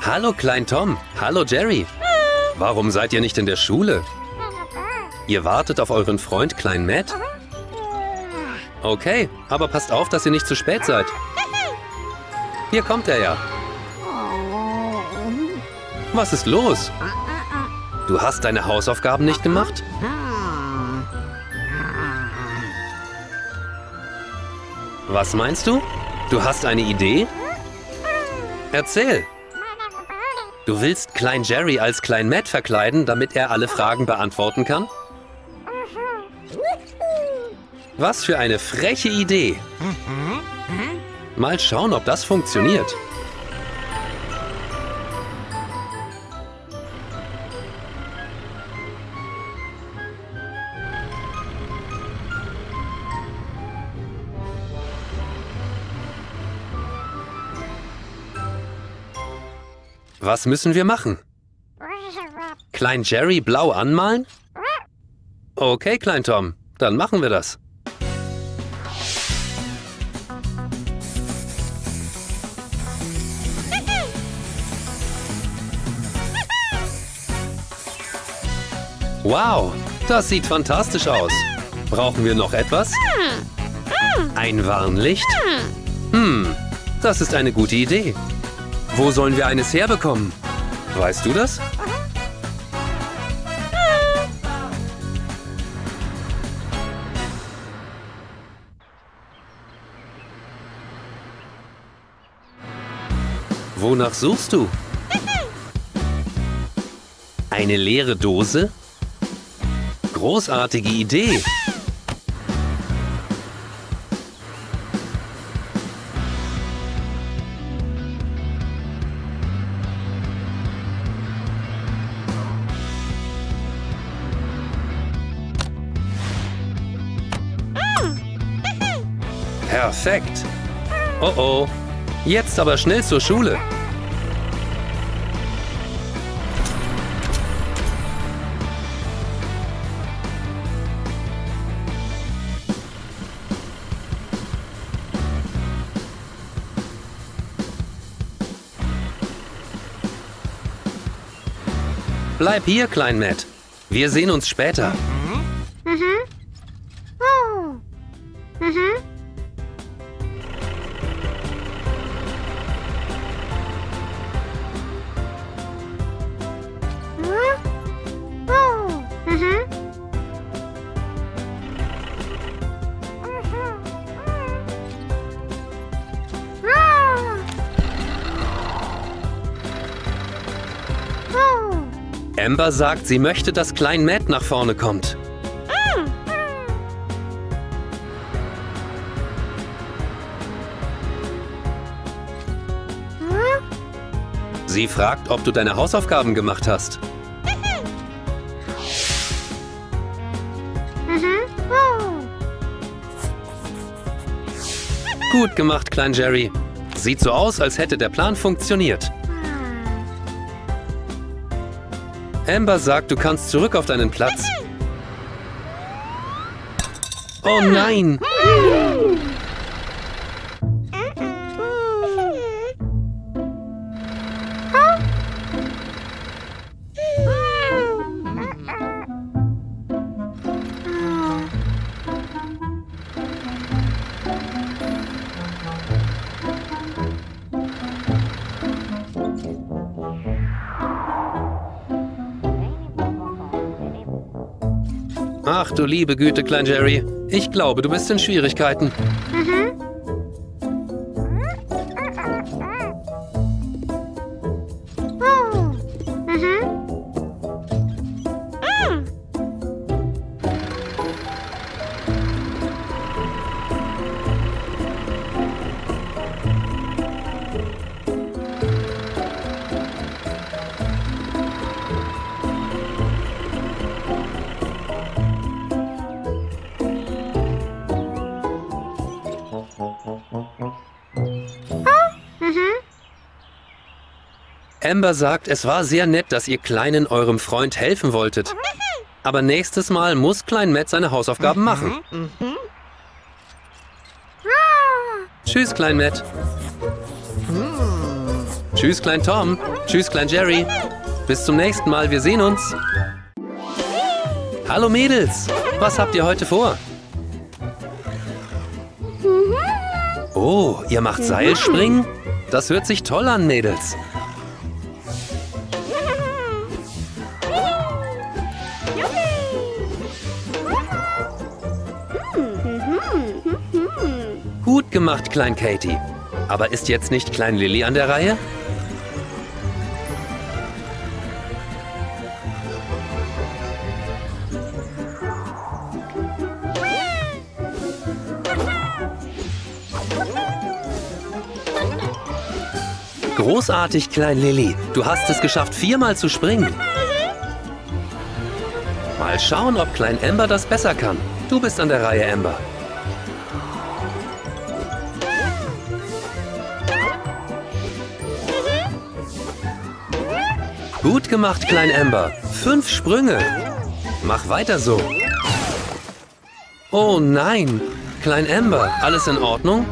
Hallo Klein Tom. Hallo Jerry. Warum seid ihr nicht in der Schule? Ihr wartet auf euren Freund Klein Matt? Okay, aber passt auf, dass ihr nicht zu spät seid. Hier kommt er ja. Was ist los? Du hast deine Hausaufgaben nicht gemacht? Was meinst du? Du hast eine Idee? Erzähl. Du willst Klein Jerry als Klein Matt verkleiden, damit er alle Fragen beantworten kann? Was für eine freche Idee. Mal schauen, ob das funktioniert. Was müssen wir machen? Klein Jerry blau anmalen? Okay, Klein Tom, dann machen wir das. Wow, das sieht fantastisch aus. Brauchen wir noch etwas? Ein Warnlicht? Das ist eine gute Idee. Wo sollen wir eines herbekommen? Weißt du das? Wonach suchst du? Eine leere Dose? Großartige Idee! Perfekt! Oh oh! Jetzt aber schnell zur Schule! Bleib hier, Klein Matt. Wir sehen uns später. Amber sagt, sie möchte, dass Klein Matt nach vorne kommt. Sie fragt, ob du deine Hausaufgaben gemacht hast. Gut gemacht, Klein Jerry. Sieht so aus, als hätte der Plan funktioniert. Amber sagt, du kannst zurück auf deinen Platz. Oh nein! Ach du liebe Güte, Klein Jerry. Ich glaube, du bist in Schwierigkeiten. Amber sagt, es war sehr nett, dass ihr Kleinen eurem Freund helfen wolltet. Aber nächstes Mal muss Klein Matt seine Hausaufgaben machen. Tschüss, Klein Matt. Tschüss, Klein Tom. Tschüss, Klein Jerry. Bis zum nächsten Mal. Wir sehen uns. Hallo Mädels. Was habt ihr heute vor? Oh, ihr macht Seilspringen? Das hört sich toll an, Mädels. Gut gemacht, Klein Katie. Aber ist jetzt nicht Klein Lilly an der Reihe? Großartig, Klein Lilly. Du hast es geschafft, 4-mal zu springen. Mal schauen, ob Klein Amber das besser kann. Du bist an der Reihe, Amber. Gut gemacht, Klein Amber. 5 Sprünge. Mach weiter so. Oh nein. Klein Amber, alles in Ordnung?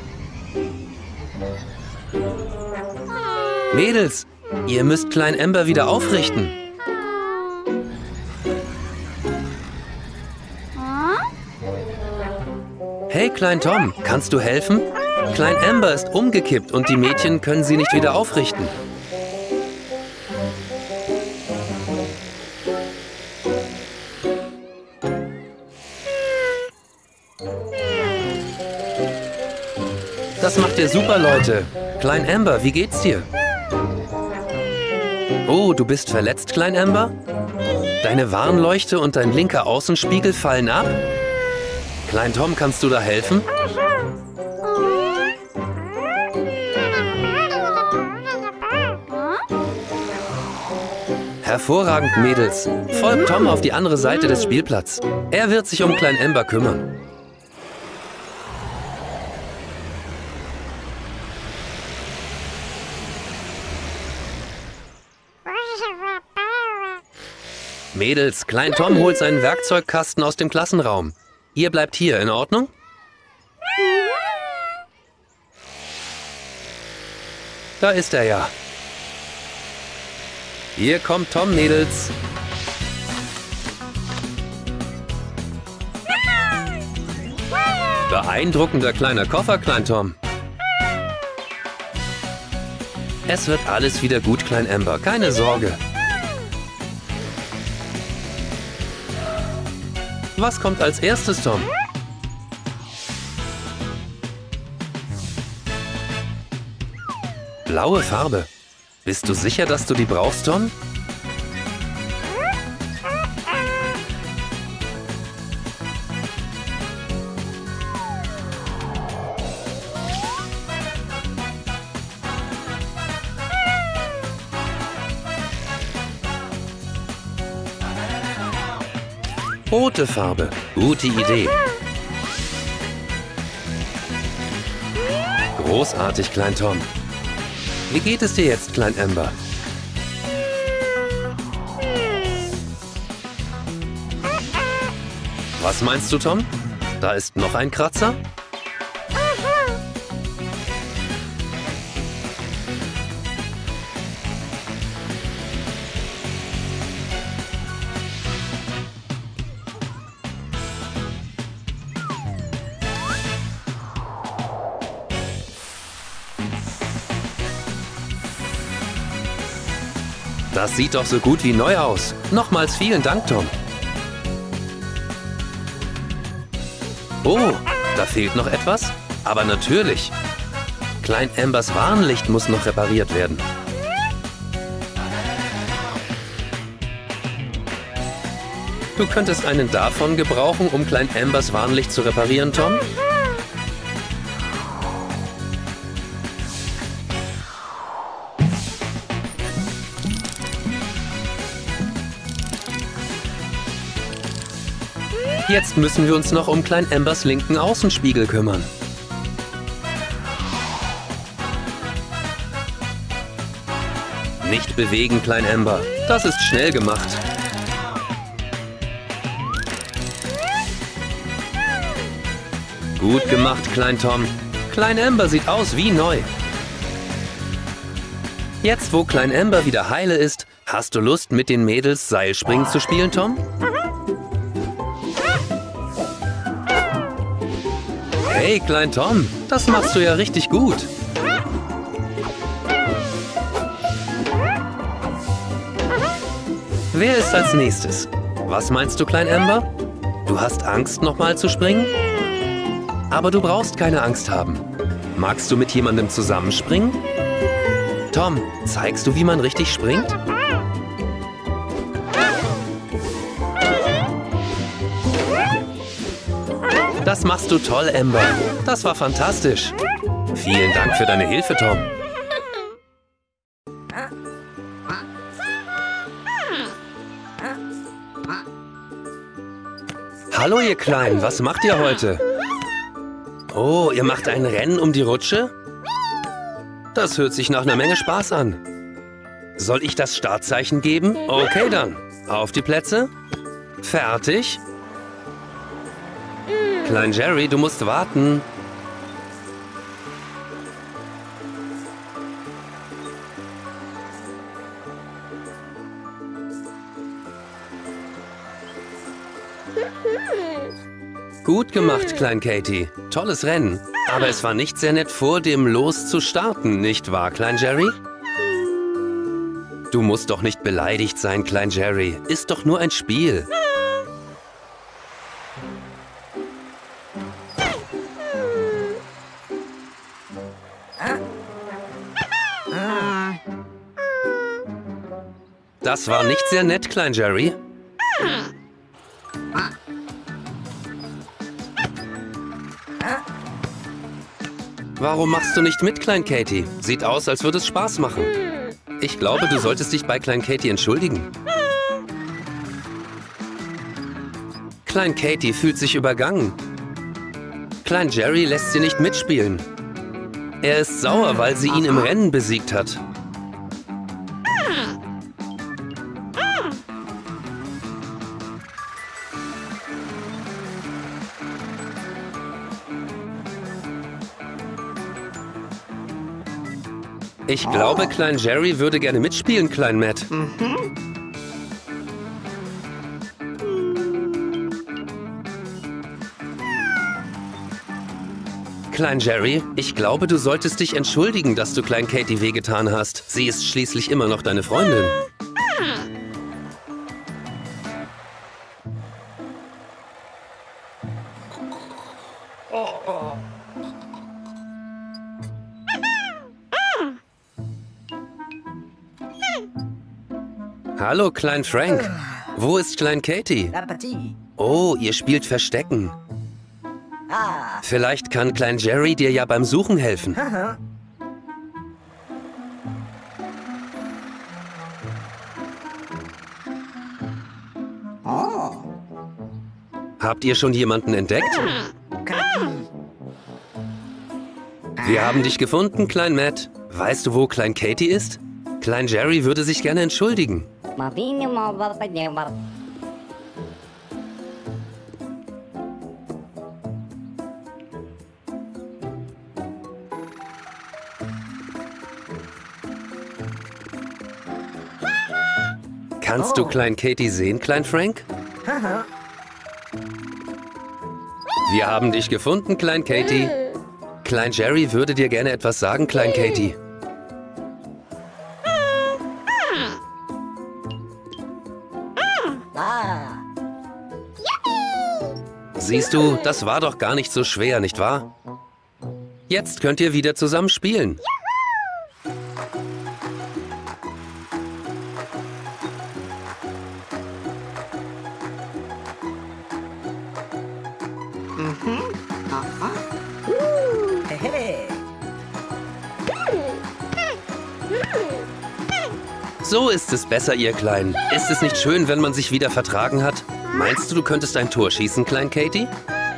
Mädels, ihr müsst Klein Amber wieder aufrichten. Hey, Klein Tom, kannst du helfen? Klein Amber ist umgekippt und die Mädchen können sie nicht wieder aufrichten. Das macht ihr super, Leute. Klein Amber, wie geht's dir? Oh, du bist verletzt, Klein Amber? Deine Warnleuchte und dein linker Außenspiegel fallen ab? Klein Tom, kannst du da helfen? Hervorragend, Mädels. Folgt Tom auf die andere Seite des Spielplatzes. Er wird sich um Klein Amber kümmern. Mädels, Klein Tom holt seinen Werkzeugkasten aus dem Klassenraum. Ihr bleibt hier, in Ordnung? Da ist er ja. Hier kommt Tom, Mädels. Beeindruckender kleiner Koffer, Klein Tom. Es wird alles wieder gut, Klein Amber, keine Sorge. Was kommt als erstes, Tom? Blaue Farbe. Bist du sicher, dass du die brauchst, Tom? Rote Farbe. Gute Idee. Großartig, Klein Tom. Wie geht es dir jetzt, Klein Amber? Was meinst du, Tom? Da ist noch ein Kratzer? Das sieht doch so gut wie neu aus. Nochmals vielen Dank, Tom. Oh, da fehlt noch etwas? Aber natürlich. Klein Ambers Warnlicht muss noch repariert werden. Du könntest einen davon gebrauchen, um Klein Ambers Warnlicht zu reparieren, Tom? Jetzt müssen wir uns noch um Klein Ambers linken Außenspiegel kümmern. Nicht bewegen, Klein Amber. Das ist schnell gemacht. Gut gemacht, Klein Tom. Klein Amber sieht aus wie neu. Jetzt, wo Klein Amber wieder heile ist, hast du Lust, mit den Mädels Seilspringen zu spielen, Tom? Hey, Klein Tom, das machst du ja richtig gut. Wer ist als nächstes? Was meinst du, Klein Amber? Du hast Angst, nochmal zu springen? Aber du brauchst keine Angst haben. Magst du mit jemandem zusammenspringen? Tom, zeigst du, wie man richtig springt? Das machst du toll, Amber. Das war fantastisch. Vielen Dank für deine Hilfe, Tom. Hallo, ihr Kleinen. Was macht ihr heute? Oh, ihr macht ein Rennen um die Rutsche? Das hört sich nach einer Menge Spaß an. Soll ich das Startzeichen geben? Okay, dann. Auf die Plätze. Fertig. Klein Jerry, du musst warten. Gut gemacht, Klein Katie. Tolles Rennen. Aber es war nicht sehr nett, vor dem Los zu starten, nicht wahr, Klein Jerry? Du musst doch nicht beleidigt sein, Klein Jerry. Ist doch nur ein Spiel. Das war nicht sehr nett, Klein Jerry. Warum machst du nicht mit, Klein Katie? Sieht aus, als würde es Spaß machen. Ich glaube, du solltest dich bei Klein Katie entschuldigen. Klein Katie fühlt sich übergangen. Klein Jerry lässt sie nicht mitspielen. Er ist sauer, weil sie ihn im Rennen besiegt hat. Ich glaube, Klein Jerry würde gerne mitspielen, Klein Matt. Klein Jerry, ich glaube, du solltest dich entschuldigen, dass du Klein Katie wehgetan hast. Sie ist schließlich immer noch deine Freundin. Hallo, Klein Frank. Wo ist Klein Katie? Oh, ihr spielt Verstecken. Vielleicht kann Klein Jerry dir ja beim Suchen helfen. Habt ihr schon jemanden entdeckt? Wir haben dich gefunden, Klein Matt. Weißt du, wo Klein Katie ist? Klein Jerry würde sich gerne entschuldigen. Kannst du Klein Katie sehen, Klein Frank? Wir haben dich gefunden, Klein Katie. Klein Jerry würde dir gerne etwas sagen, Klein Katie. Siehst du, das war doch gar nicht so schwer, nicht wahr? Jetzt könnt ihr wieder zusammen spielen. So ist es besser, ihr Kleinen. Ist es nicht schön, wenn man sich wieder vertragen hat? Meinst du, du könntest ein Tor schießen, Klein Katie?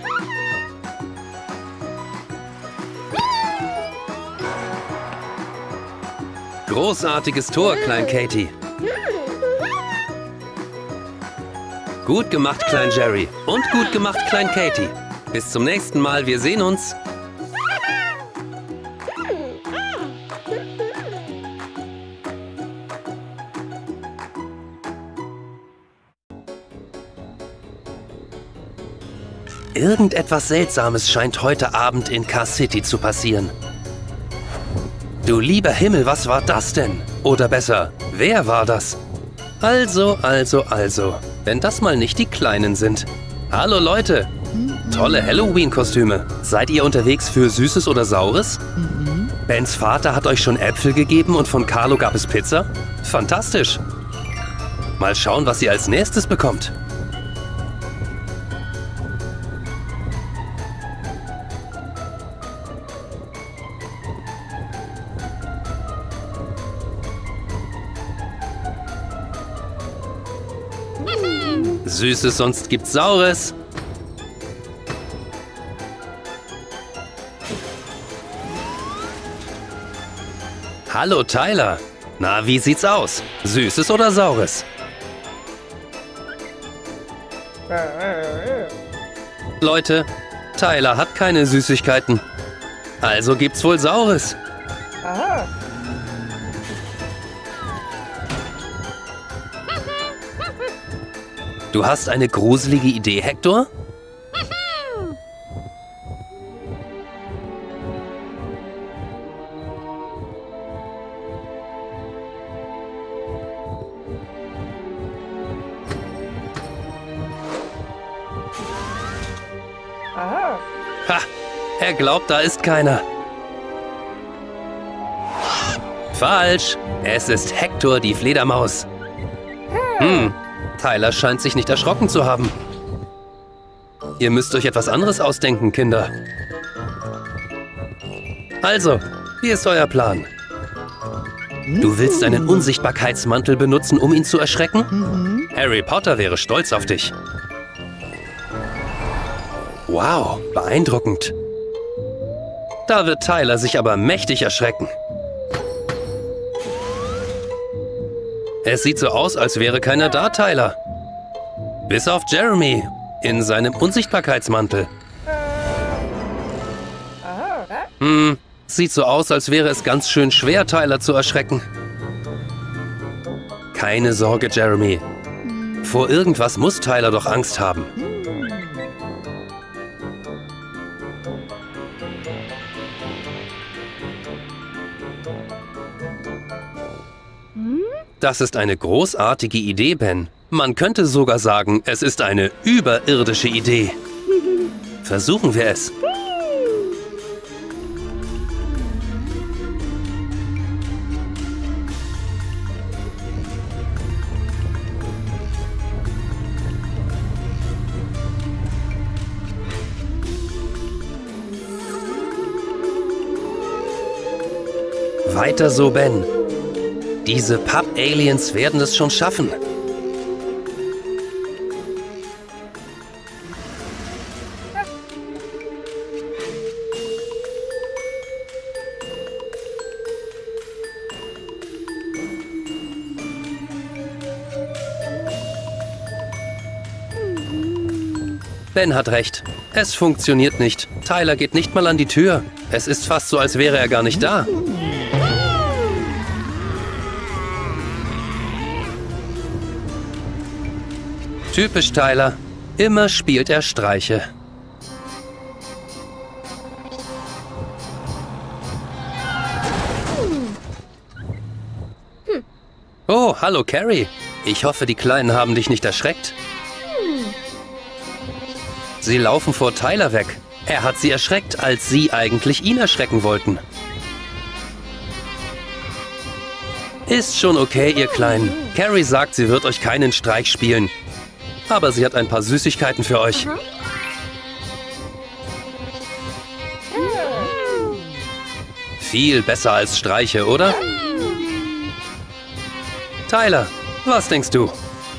Großartiges Tor, Klein Katie. Gut gemacht, Klein Jerry. Und gut gemacht, Klein Katie. Bis zum nächsten Mal. Wir sehen uns. Irgendetwas Seltsames scheint heute Abend in Car-City zu passieren. Du lieber Himmel, was war das denn? Oder besser, wer war das? Also. Wenn das mal nicht die Kleinen sind. Hallo Leute! Tolle Halloween-Kostüme. Seid ihr unterwegs für Süßes oder Saures? Bens Vater hat euch schon Äpfel gegeben und von Carlo gab es Pizza? Fantastisch! Mal schauen, was ihr als nächstes bekommt. Süßes, sonst gibt's Saures. Hallo Tyler. Na, wie sieht's aus? Süßes oder Saures? Leute, Tyler hat keine Süßigkeiten. Also gibt's wohl Saures. Du hast eine gruselige Idee, Hector? Ha! Er glaubt, da ist keiner. Falsch! Es ist Hector, die Fledermaus. Tyler scheint sich nicht erschrocken zu haben. Ihr müsst euch etwas anderes ausdenken, Kinder. Also, wie ist euer Plan? Du willst einen Unsichtbarkeitsmantel benutzen, um ihn zu erschrecken? Harry Potter wäre stolz auf dich. Wow, beeindruckend. Da wird Tyler sich aber mächtig erschrecken. Es sieht so aus, als wäre keiner da, Tyler. Bis auf Jeremy in seinem Unsichtbarkeitsmantel. Sieht so aus, als wäre es ganz schön schwer, Tyler zu erschrecken. Keine Sorge, Jeremy. Vor irgendwas muss Tyler doch Angst haben. Das ist eine großartige Idee, Ben. Man könnte sogar sagen, es ist eine überirdische Idee. Versuchen wir es. Weiter so, Ben. Diese Papp-Aliens werden es schon schaffen. Ben hat recht. Es funktioniert nicht. Tyler geht nicht mal an die Tür. Es ist fast so, als wäre er gar nicht da. Typisch Tyler. Immer spielt er Streiche. Oh, hallo Carrie. Ich hoffe, die Kleinen haben dich nicht erschreckt. Sie laufen vor Tyler weg. Er hat sie erschreckt, als sie eigentlich ihn erschrecken wollten. Ist schon okay, ihr Kleinen. Carrie sagt, sie wird euch keinen Streich spielen. Aber sie hat ein paar Süßigkeiten für euch. Viel besser als Streiche, oder? Tyler, was denkst du?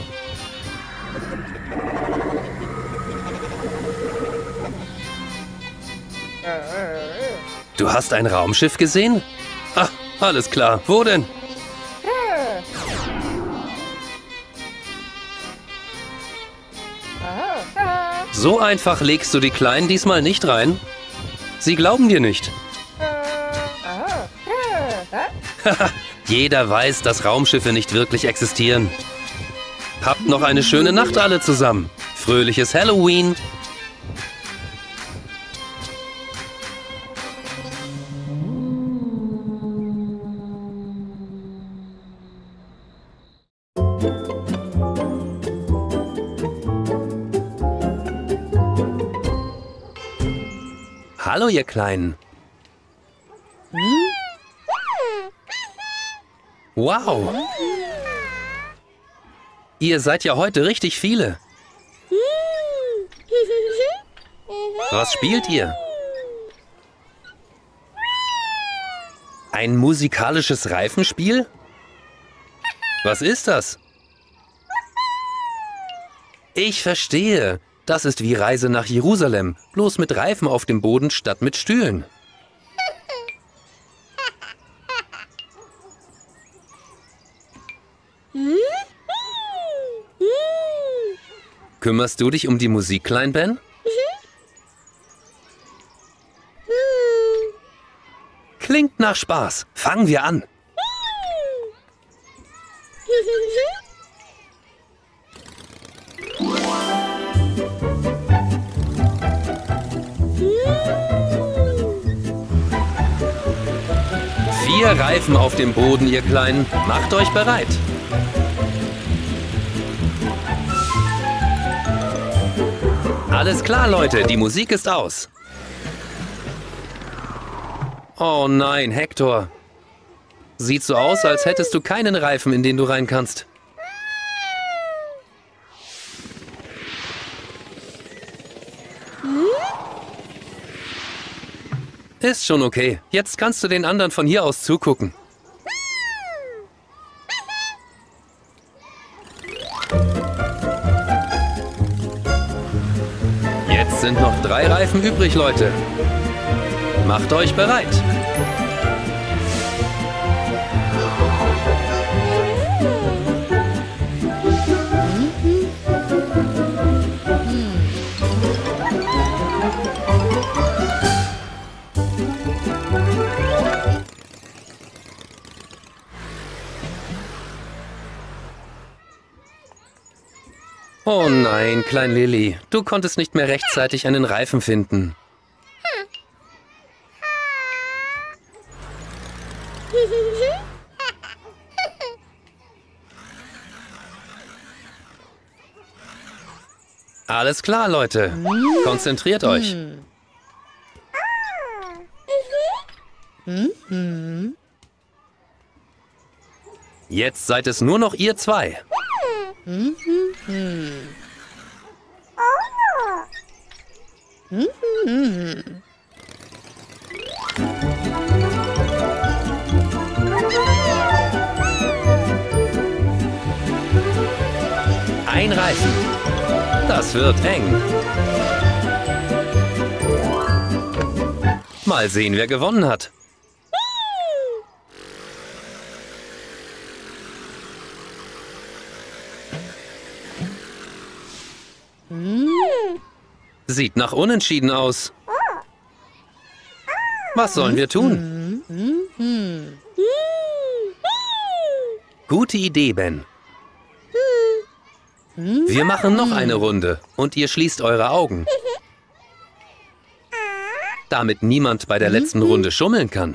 Du hast ein Raumschiff gesehen? Ah, alles klar. Wo denn? So einfach legst du die Kleinen diesmal nicht rein. Sie glauben dir nicht. Jeder weiß, dass Raumschiffe nicht wirklich existieren. Habt noch eine schöne Nacht alle zusammen. Fröhliches Halloween. Hallo, ihr Kleinen. Wow. Ihr seid ja heute richtig viele. Was spielt ihr? Ein musikalisches Reifenspiel? Was ist das? Ich verstehe. Das ist wie Reise nach Jerusalem, bloß mit Reifen auf dem Boden statt mit Stühlen. Kümmerst du dich um die Musik, Klein Ben? Klingt nach Spaß. Fangen wir an. Vier Reifen auf dem Boden, ihr Kleinen. Macht euch bereit. Alles klar, Leute. Die Musik ist aus. Oh nein, Hector. Sieht so aus, als hättest du keinen Reifen, in den du rein kannst. Ist schon okay. Jetzt kannst du den anderen von hier aus zugucken. Jetzt sind noch 3 Reifen übrig, Leute. Macht euch bereit. Oh nein, Klein Lilly, du konntest nicht mehr rechtzeitig einen Reifen finden. Alles klar, Leute. Konzentriert euch. Jetzt seid es nur noch ihr 2. Ein Reifen. Das wird eng. Mal sehen, wer gewonnen hat. Sieht nach Unentschieden aus. Was sollen wir tun? Gute Idee, Ben. Wir machen noch eine Runde und ihr schließt eure Augen. Damit niemand bei der letzten Runde schummeln kann.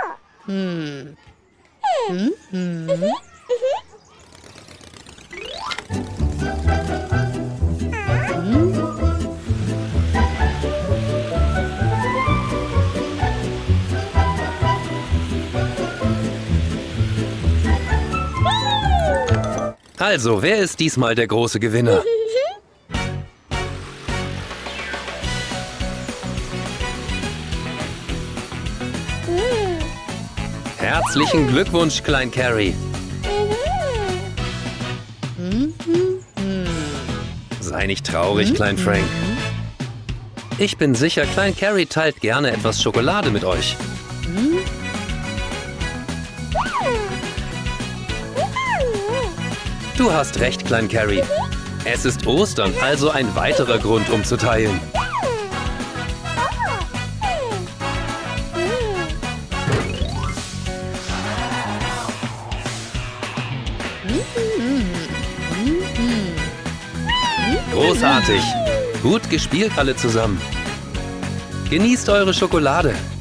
Also, wer ist diesmal der große Gewinner? Herzlichen Glückwunsch, Klein Carrie. Sei nicht traurig, Klein Frank. Ich bin sicher, Klein Carrie teilt gerne etwas Schokolade mit euch. Du hast recht, Klein Carrie. Es ist Ostern, also ein weiterer Grund, um zu teilen. Großartig. Gut gespielt alle zusammen. Genießt eure Schokolade.